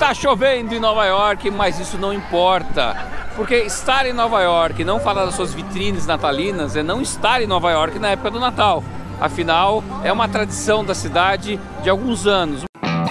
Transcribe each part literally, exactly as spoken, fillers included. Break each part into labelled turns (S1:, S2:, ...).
S1: Tá chovendo em Nova York, mas isso não importa. Porque estar em Nova York e não falar das suas vitrines natalinas é não estar em Nova York na época do Natal. Afinal, é uma tradição da cidade de alguns anos.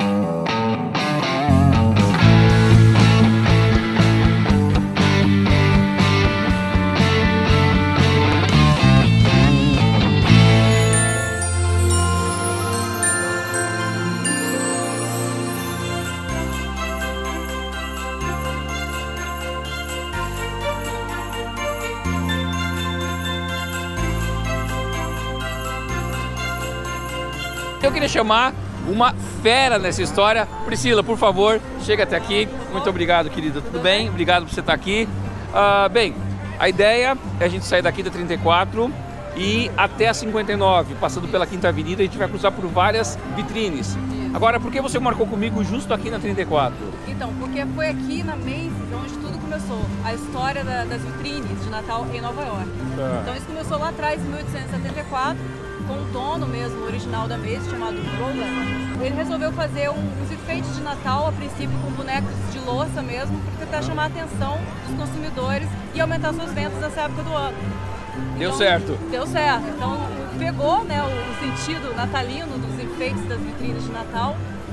S1: Eu queria chamar uma fera nessa história. Priscila, por favor, chega até aqui. Muito obrigado, querida. Tudo bem? Obrigado por você estar aqui. Uh, bem, a ideia é a gente sair daqui da trinta e quatro e até a cinquenta e nove, passando pela Quinta Avenida, a gente vai cruzar por várias vitrines. Agora, por que você marcou comigo justo aqui na trinta e quatro?
S2: Então, porque foi aqui na Macy's onde tudo começou. A história da, das vitrines de Natal em Nova York. Tá. Então isso começou lá atrás, em mil oitocentos e setenta e quatro. Com o dono mesmo, original da Macy's, chamado Roland. Ele resolveu fazer um, uns enfeites de Natal, a princípio com bonecos de louça mesmo, para tentar chamar a atenção dos consumidores e aumentar suas vendas nessa época do ano.
S1: Deu
S2: então,
S1: certo.
S2: Deu certo. Então pegou, né, o, o sentido natalino dos enfeites das vitrines de Natal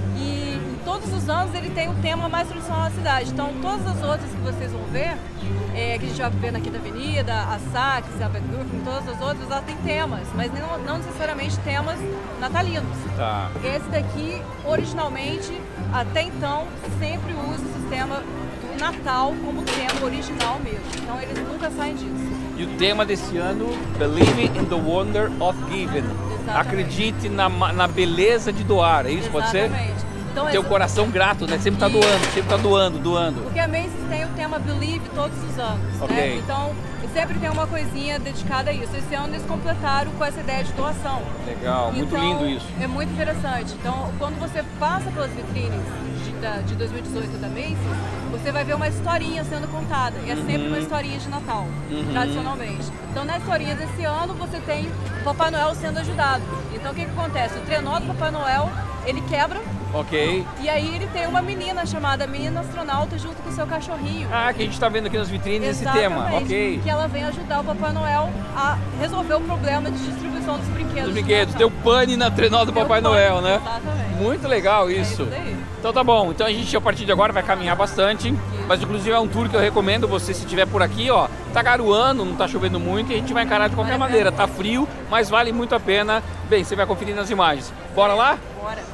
S2: e em todos os anos ele tem o tema mais tradicional da cidade. Então todas as outras que vocês vão ver, é, que a gente vai ver na Quinta Avenida, a Saks, a Bed Bath, todas as outras, ela tem temas, mas não, não necessariamente temas natalinos.
S1: Tá.
S2: Esse daqui, originalmente, até então, sempre usa o sistema do Natal como tema original mesmo. Então eles nunca saem disso.
S1: E o tema desse ano, Believe in the Wonder of Giving.
S2: Exatamente.
S1: Acredite na, na beleza de doar, é isso? Pode ser?
S2: Exatamente. Então,
S1: ter o coração grato, né? Sempre tá doando, sempre tá doando, doando.
S2: Porque a Macy's tem o tema Believe todos os anos,
S1: okay.
S2: né? Então, sempre tem uma coisinha dedicada a isso. Esse ano eles completaram com essa ideia de doação.
S1: Legal, muito
S2: então,
S1: lindo isso.
S2: É muito interessante. Então, quando você passa pelas vitrines de, da, de dois mil e dezoito da Macy's, você vai ver uma historinha sendo contada. E é
S1: uhum.
S2: sempre uma historinha de Natal,
S1: uhum.
S2: tradicionalmente. Então, na historinha desse ano, você tem o Papai Noel sendo ajudado. Então, o que, que acontece? O trenó do Papai Noel, ele quebra.
S1: Ok.
S2: E aí ele tem uma menina chamada Menina Astronauta junto com o seu cachorrinho.
S1: Ah, que a gente tá vendo aqui nas vitrines
S2: Exatamente,
S1: esse tema. Ok.
S2: Que ela vem ajudar o Papai Noel a resolver o problema de distribuição dos brinquedos.
S1: Dos brinquedos. Deu pane na trenó do
S2: Deu
S1: Papai
S2: pane,
S1: Noel, né?
S2: Exatamente.
S1: Muito legal isso.
S2: É isso daí.
S1: Então tá bom. Então a gente a partir de agora vai caminhar bastante. Isso. Mas inclusive é um tour que eu recomendo você, se estiver por aqui, ó. Tá garoando, não tá chovendo muito e a gente vai encarar de qualquer vale maneira. Tá frio, mas vale muito a pena. Bem, você vai conferir nas imagens. Bora lá?
S2: Bora.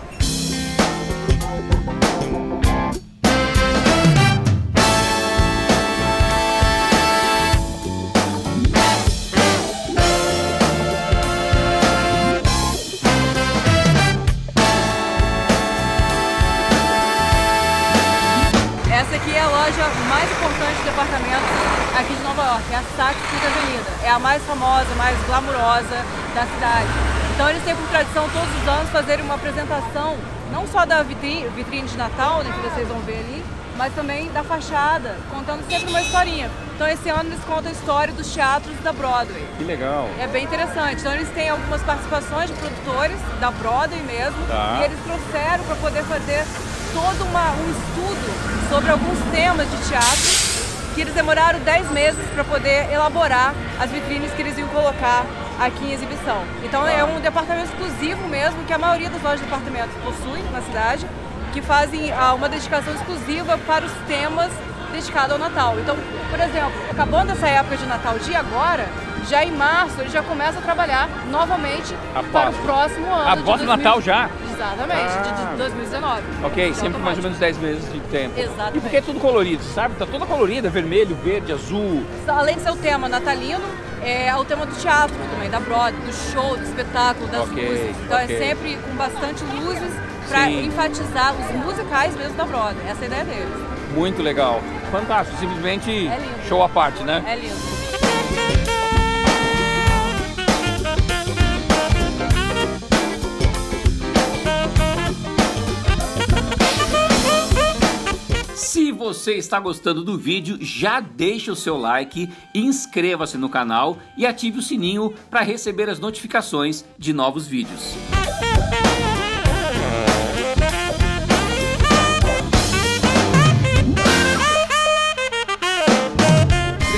S2: Essa aqui é a loja mais importante de departamentos aqui de Nova York, é a Saks Quinta Avenida. É a mais famosa, mais glamurosa da cidade. Então eles têm por tradição todos os anos fazerem uma apresentação, não só da vitrine, vitrine de Natal, né, que vocês vão ver ali, mas também da fachada, contando sempre uma historinha. Então esse ano eles contam a história dos teatros da Broadway.
S1: Que legal.
S2: É bem interessante. Então eles têm algumas participações de produtores da Broadway mesmo,
S1: tá.
S2: E eles trouxeram para poder fazer todo uma, um estudo sobre alguns temas de teatro, que eles demoraram dez meses para poder elaborar as vitrines que eles iam colocar aqui em exibição. Então é um departamento exclusivo mesmo, que a maioria das lojas de departamentos possuem na cidade, que fazem ah, uma dedicação exclusiva para os temas dedicados ao Natal. Então, por exemplo, acabando essa época de Natal de agora, já em março ele já começa a trabalhar novamente
S1: Após.
S2: para o próximo ano.
S1: Após o Natal já?
S2: Exatamente, ah. de dois mil e dezenove.
S1: Ok, então, sempre mais ou menos dez meses de tempo.
S2: Exatamente.
S1: E por que é tudo colorido, sabe? Tá toda colorida, vermelho, verde, azul.
S2: Além de ser o tema natalino, é o tema do teatro também, da Broadway, do show, do espetáculo, das
S1: okay,
S2: luzes. Então
S1: okay.
S2: é sempre com bastante luzes para enfatizar os musicais mesmo da Broadway. Essa é a ideia deles.
S1: Muito legal. Fantástico, simplesmente
S2: é lindo.
S1: Show à parte, né?
S2: É lindo.
S1: Se você está gostando do vídeo, já deixa o seu like, inscreva-se no canal e ative o sininho para receber as notificações de novos vídeos.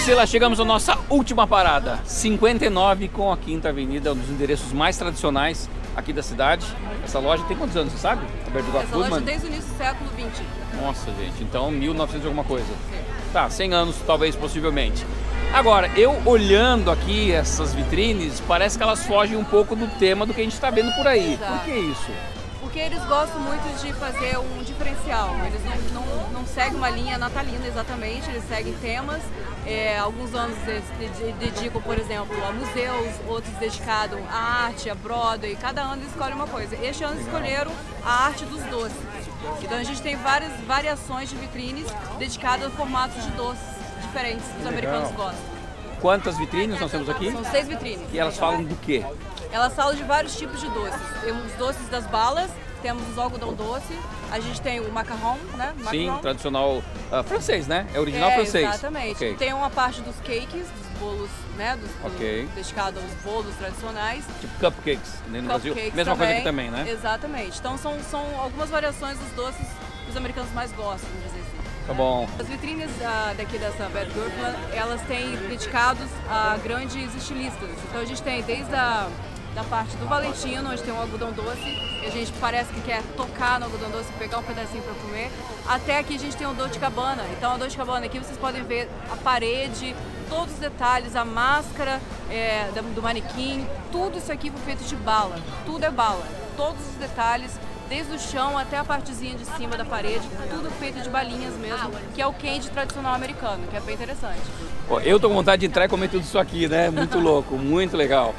S1: Priscila, chegamos à nossa última parada, cinquenta e nove com a Quinta Avenida, um dos endereços mais tradicionais aqui da cidade. Essa loja tem quantos anos, você sabe? Aberto do
S2: Essa loja desde o início do século vinte.
S1: Nossa, gente, então mil e novecentos e alguma coisa.
S2: Sim.
S1: Tá, cem anos talvez, possivelmente. Agora, eu olhando aqui essas vitrines, parece que elas fogem um pouco do tema do que a gente está vendo por aí.
S2: Exato.
S1: Por que isso?
S2: Porque eles gostam muito de fazer um diferencial. Eles não, não, não seguem uma linha natalina exatamente, eles seguem temas. É, alguns anos eles dedicam, por exemplo, a museus, outros dedicados à arte, a Broadway. Cada ano eles escolhem uma coisa. Este ano escolheram a arte dos doces. Então a gente tem várias variações de vitrines dedicadas a formatos de doces diferentes que os americanos gostam.
S1: Quantas vitrines nós temos aqui?
S2: São seis vitrines.
S1: E elas falam do quê?
S2: Elas falam de vários tipos de doces. Temos os doces das balas, temos os algodão doce, a gente tem o macarrão, né? Macarrão.
S1: Sim, tradicional uh, francês, né? É original
S2: é,
S1: francês.
S2: Exatamente.
S1: Okay.
S2: Tem uma parte dos cakes, dos bolos, né? Dos,
S1: okay.
S2: do, dedicado aos bolos tradicionais.
S1: Tipo cupcakes, né? No Brasil. Mesma
S2: também.
S1: coisa aqui também, né?
S2: Exatamente. Então são, são algumas variações dos doces que os americanos mais gostam, vamos dizer assim.
S1: Tá bom.
S2: As vitrines uh, daqui dessa Beth Gurfla, elas têm dedicados a grandes estilistas. Então a gente tem desde a da parte do Valentino, onde tem um algodão doce, que a gente parece que quer tocar no algodão doce, pegar um pedacinho para comer, até aqui a gente tem o Dolce Gabbana. Então a Dolce Gabbana aqui vocês podem ver a parede, todos os detalhes, a máscara é, do manequim, tudo isso aqui foi feito de bala, tudo é bala, todos os detalhes, desde o chão até a partezinha de cima da parede, tudo feito de balinhas mesmo, que é o candy tradicional americano, que é bem interessante.
S1: Pô, eu tô com vontade de entrar e comer tudo isso aqui, né? Muito louco, muito legal.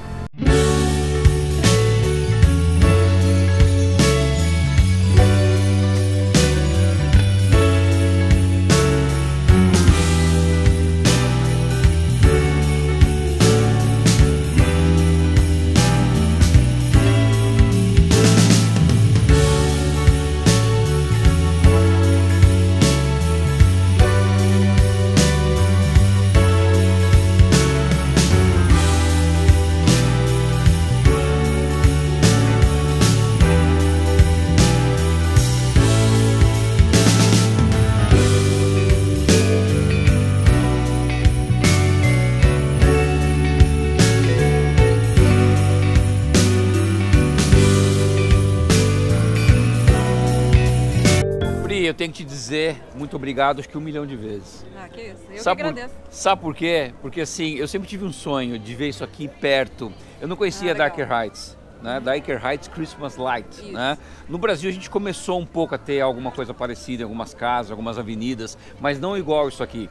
S1: Eu tenho que te dizer muito obrigado, acho que um milhão de vezes.
S2: Ah, que isso. Eu
S1: sabe
S2: que agradeço.
S1: Por, sabe por quê? Porque assim, eu sempre tive um sonho de ver isso aqui perto. Eu não conhecia
S2: ah,
S1: Darker Heights, né? Uhum. Darker Heights Christmas Light, né? No Brasil a gente começou um pouco a ter alguma coisa parecida em algumas casas, algumas avenidas, mas não igual isso aqui.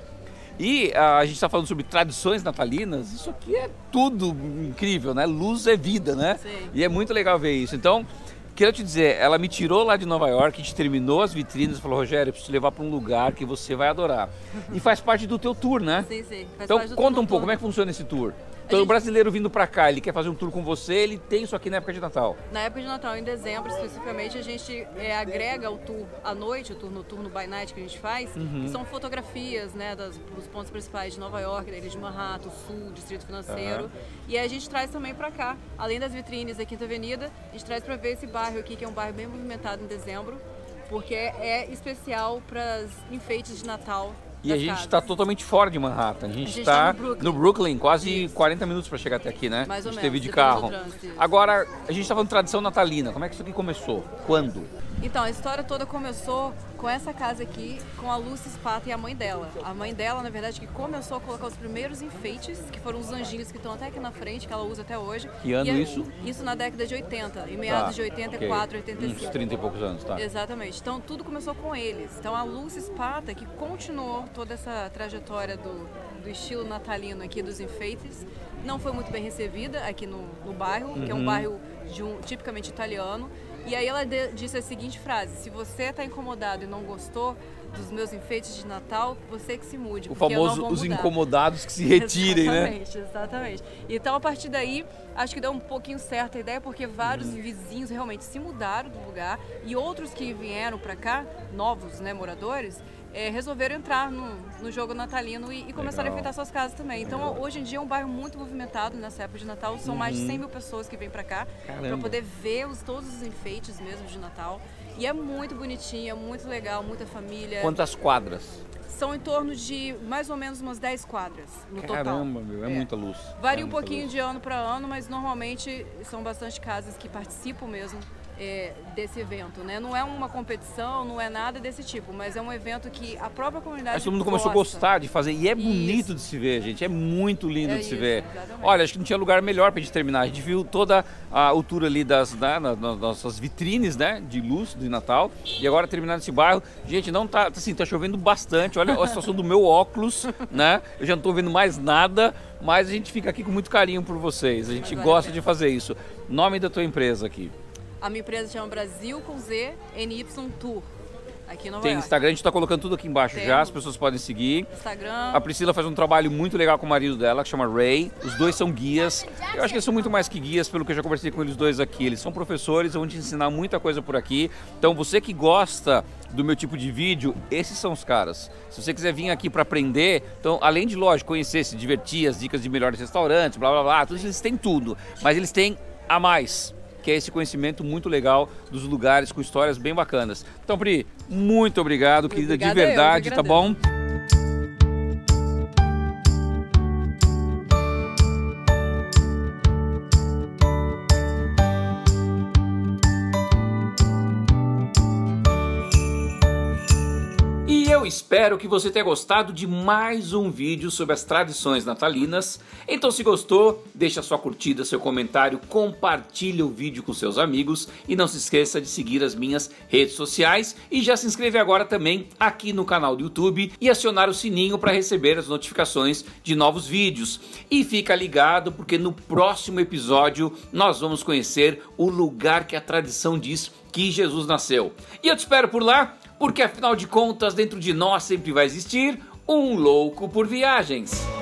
S1: E a, a gente está falando sobre tradições natalinas, isso aqui é tudo incrível, né? Luz é vida, né?
S2: Sim.
S1: E é muito legal ver isso. Então, quero te dizer, ela me tirou lá de Nova York, a gente terminou as vitrines e falou, Rogério, eu preciso te levar para um lugar que você vai adorar. E faz parte do teu tour, né?
S2: Sim, sim. Faz
S1: então,
S2: parte do
S1: conta um
S2: tour.
S1: pouco, como é que funciona esse tour? Então, gente... o brasileiro vindo para cá, ele quer fazer um tour com você, ele tem isso aqui na época de Natal?
S2: Na época de Natal, em dezembro especificamente, a gente é, agrega o tour à noite, o tour noturno by night que a gente faz, uhum. que são fotografias, né, das, dos pontos principais de Nova York, da ilha de Manhattan, Sul, Distrito Financeiro. Uhum. E a gente traz também para cá, além das vitrines da Quinta Avenida, a gente traz para ver esse bairro aqui, que é um bairro bem movimentado em dezembro, porque é especial para os enfeites de Natal.
S1: E a gente está totalmente fora de Manhattan. A gente está no Brooklyn, no Brooklyn quase isso. quarenta minutos para chegar até aqui, né?
S2: Mais ou
S1: a gente
S2: menos,
S1: teve de carro. Agora, a gente está falando de tradição natalina. Como é que isso aqui começou? Quando?
S2: Então, a história toda começou com essa casa aqui, com a Lucy Spata e a mãe dela. A mãe dela, na verdade, que começou a colocar os primeiros enfeites, que foram os anjinhos que estão até aqui na frente, que ela usa até hoje.
S1: Que ano
S2: e
S1: isso?
S2: Isso na década de oitenta, em meados tá, de oitenta e quatro,
S1: okay.
S2: oitenta e cinco.
S1: Uns trinta e poucos anos, tá?
S2: Exatamente. Então, tudo começou com eles. Então, a Lucy Spata, que continuou toda essa trajetória do, do estilo natalino aqui, dos enfeites, não foi muito bem recebida aqui no, no bairro, uhum. que é um bairro de um, tipicamente italiano. E aí ela de, disse a seguinte frase: se você está incomodado e não gostou dos meus enfeites de Natal, você que se mude.
S1: O famoso os incomodados que se retirem,
S2: exatamente,
S1: né?
S2: Exatamente. Então, a partir daí, acho que deu um pouquinho certa a ideia, porque vários uhum. vizinhos realmente se mudaram do lugar e outros que vieram para cá, novos, né, moradores, É, resolveram entrar no, no jogo natalino e, e começaram Legal. a enfeitar suas casas também. Então, Legal. hoje em dia é um bairro muito movimentado nessa época de Natal. São uhum. mais de cem mil pessoas que vêm para cá para poder ver os, todos os enfeites mesmo de Natal. E é muito bonitinho, é muito legal, muita família.
S1: Quantas quadras?
S2: são em torno de mais ou menos umas dez quadras no total.
S1: Caramba, meu, é, é muita luz.
S2: Varia
S1: é
S2: um pouquinho
S1: luz.
S2: de ano para ano, mas normalmente são bastante casas que participam mesmo é, desse evento, né? Não é uma competição, não é nada desse tipo, mas é um evento que a própria comunidade
S1: Mas todo mundo começou
S2: gosta.
S1: a gostar de fazer, e é
S2: Isso.
S1: bonito de se ver, gente, é muito lindo
S2: É
S1: de se
S2: isso,
S1: ver.
S2: exatamente.
S1: Olha, acho que não tinha lugar melhor pra gente terminar, a gente viu toda a altura ali das, né, nas, nas nossas vitrines, né, de luz de Natal, e agora terminar nesse bairro, gente, não tá, assim, tá chovendo bastante, olha a situação do meu óculos, né, eu já não tô vendo mais nada, mas a gente fica aqui com muito carinho por vocês, a gente
S2: Mas
S1: gosta
S2: vale a
S1: de fazer isso. Nome da tua empresa aqui?
S2: A minha empresa chama Brasil com Z N Y Tour, aqui em Nova
S1: Tem
S2: York.
S1: Instagram, a gente tá colocando tudo aqui embaixo já,
S2: Temos.
S1: as pessoas podem seguir.
S2: Instagram.
S1: A Priscila faz um trabalho muito legal com o marido dela, que chama Ray. Os dois são guias. Eu acho que eles são muito mais que guias, pelo que eu já conversei com eles dois aqui. Eles são professores, vão te ensinar muita coisa por aqui. Então, você que gosta do meu tipo de vídeo, esses são os caras. Se você quiser vir aqui para aprender, então, além de, lógico, conhecer, se divertir, as dicas de melhores restaurantes, blá, blá, blá, tudo, eles têm tudo. Mas eles têm a mais, que é esse conhecimento muito legal dos lugares com histórias bem bacanas. Então, Pri, muito obrigado, querida,
S2: Obrigada
S1: de verdade,
S2: eu que
S1: tá bom? E eu espero que você tenha gostado de mais um vídeo sobre as tradições natalinas. Então, se gostou, deixa sua curtida, seu comentário, compartilha o vídeo com seus amigos e não se esqueça de seguir as minhas redes sociais e já se inscreve agora também aqui no canal do YouTube e acionar o sininho para receber as notificações de novos vídeos. E fica ligado porque no próximo episódio nós vamos conhecer o lugar que a tradição diz que Jesus nasceu. E eu te espero por lá, porque afinal de contas, dentro de nós sempre vai existir um louco por viagens.